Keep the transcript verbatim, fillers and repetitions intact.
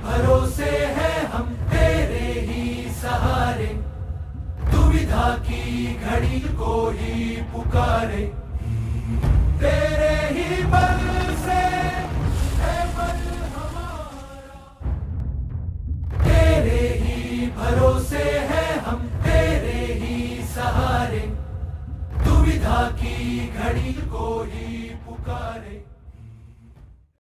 भरोसे हैं हम, तेरे ही सहारे। दुविधा की घड़ी को ही पुकारे, तेरे ही बल से है बल हमारा। तेरे ही भरोसे हैं हम, तेरे ही सहारे। दुविधा की घड़ी को ही पुकारे।